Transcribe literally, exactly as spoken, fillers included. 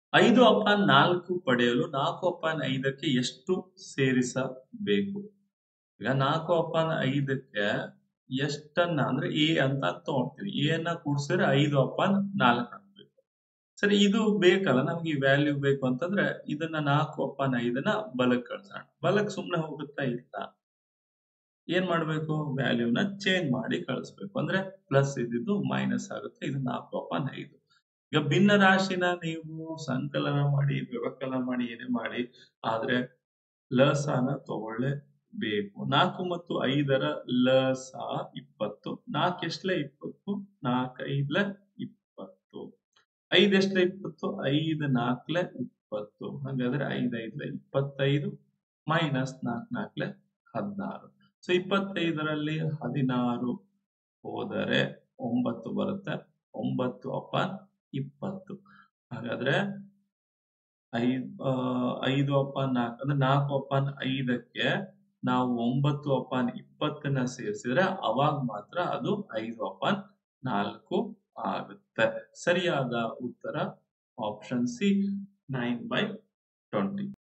ಐದು ಅಪಾನ್ ನಾಲ್ಕು ಪಡೆಯಲು ನಾಲ್ಕು ಅಪಾನ್ ಐದಕ್ಕೆ ಎಷ್ಟು ಸೇರಿಸಬೇಕು? ಈಗ ನಾಲ್ಕು ಅಪಾನ್ ಐದಕ್ಕೆ ಎಷ್ಟನ್ನ ಅಂದ್ರೆ ಎ ಅಂತ ತಗೊಳ್ತೀವಿ. ಎ ನ ಕೂಡಿಸಿದ್ರೆ ಐದು ಅಪಾನ್ ನಾಲ್ಕು ಆಗ್ಬೇಕು. ಸರಿ ಇದು ಬೇಕಲ್ಲ ನಮ್ಗೆ ಈ ವ್ಯಾಲ್ಯೂ ಬೇಕು ಅಂತಂದ್ರೆ ಇದನ್ನ ನಾಲ್ಕು ಅಪಾನ್ ಐದನ್ನ ಬಲಕ್ಕೆ ಕಳ್ಸೋಣ. ಬಲಕ್ಕೆ ಸುಮ್ನೆ ಹೋಗುತ್ತಾ ಇಲ್ಲ. ಏನ್ ಮಾಡ್ಬೇಕು? ವ್ಯಾಲ್ಯೂನ ಚೇಂಜ್ ಮಾಡಿ ಕಳಿಸ್ಬೇಕು. ಅಂದ್ರೆ ಪ್ಲಸ್ ಇದ್ದಿದ್ದು ಮೈನಸ್ ಆಗುತ್ತೆ. ಇದು ನಾಲ್ಕು ಅಪಾನ್ ಐದು. ಈಗ ಭಿನ್ನ ರಾಶಿನ ನೀವು ಸಂಕಲನ ಮಾಡಿ, ವ್ಯವಕಲನ ಮಾಡಿ, ಏನೇ ಮಾಡಿ ಆದ್ರೆ ಲಸನ ತಗೊಳ್ಳೇಬೇಕು. ನಾಲ್ಕು ಮತ್ತು ಐದರ ಲಸ ಇಪ್ಪತ್ತು. ನಾಲ್ಕು ಎಷ್ಟಲೆ ಇಪ್ಪತ್ತು? ನಾಲ್ಕು ಐದಲೆ ಇಪ್ಪತ್ತು. ಐದು ಎಷ್ಟಲೆ ಇಪ್ಪತ್ತು? ಐದು ನಾಲ್ಕಲೆ ಇಪ್ಪತ್ತು. ಹಾಗಾದ್ರೆ ಐದು ಐದಲೆ ಇಪ್ಪತ್ತೈದು ಮೈನಸ್ ನಾಲ್ಕು ನಾಲ್ಕಲೆ ಹದಿನಾರು. ಸೊ ಇಪ್ಪತ್ತೈದರಲ್ಲಿ ಹದಿನಾರು ಹೋದರೆ ಒಂಬತ್ತು ಬರುತ್ತೆ. ಒಂಬತ್ತು ಅಪಾನ್ ಇಪ್ಪತ್ತು. ಹಾಗಾದ್ರೆ ಐದು ಐದು ಅಪಾನ್ ನಾಲ್ಕು ಅಂದ್ರೆ ನಾಲ್ಕು ಅಪಾನ್ ಐದಕ್ಕೆ ನಾವು ಒಂಬತ್ತು ಅಪಾನ್ ಇಪ್ಪತ್ತನ್ನ ಸೇರಿಸಿದ್ರೆ ಅವಾಗ ಮಾತ್ರ ಅದು ಐದು ಅಪಾನ್ ನಾಲ್ಕು ಆಗುತ್ತೆ. ಸರಿಯಾದ ಉತ್ತರ option C nine by twenty.